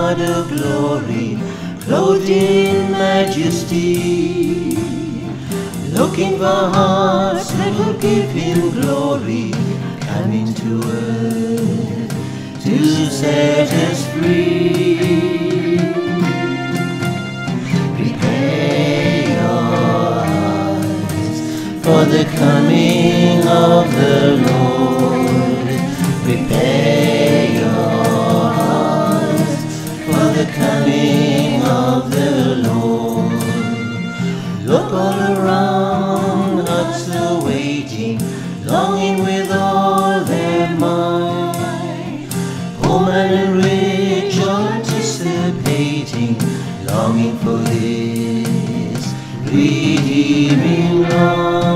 God of glory, clothed in majesty, looking for hearts that will give him glory, coming to earth to set us free. Prepare your hearts for the coming of the Lord. Prepare your hearts for the coming of the Lord. Look all around, hearts are waiting, longing with all their might. Poor man and rich all anticipating, longing for this redeeming light.